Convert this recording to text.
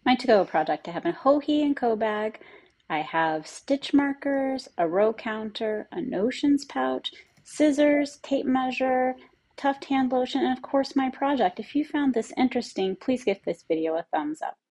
My to-go project, I have a jojiandco bag, I have stitch markers, a row counter, a notions pouch, scissors, tape measure, tuft hand lotion, and of course my project. If you found this interesting, please give this video a thumbs up.